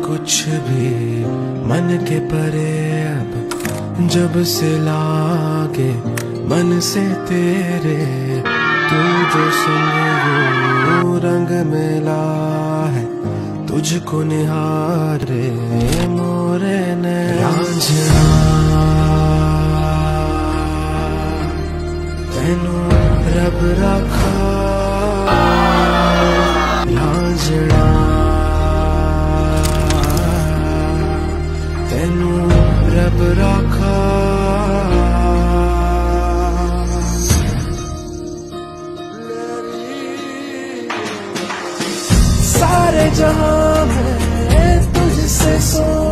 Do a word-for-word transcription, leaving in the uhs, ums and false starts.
कुछ भी मन के परे अब जब से लागे मन से तेरे, तू जो सुन रंग मिला है तुझको निहारे मोरे ने रांझना तेनू रब रखा रांझना तेनू रब रखा। सारे जहां में तुझसे सो